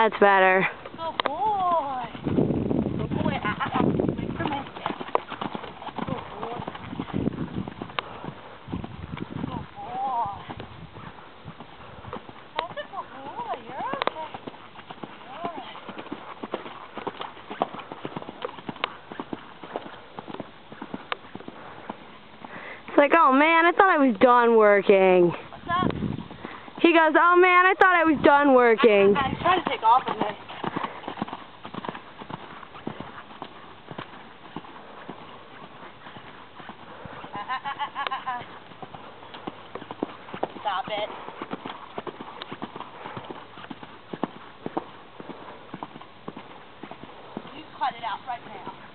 That's better. Good boy. Good boy. Wait for me. Good boy. Good boy. That's a good boy. You're okay. You're all right. It's like, oh man, I thought I was done working. What's up? He goes, oh man, I thought I was done working. I'm trying to take off of me. Stop it. You cut it out right now.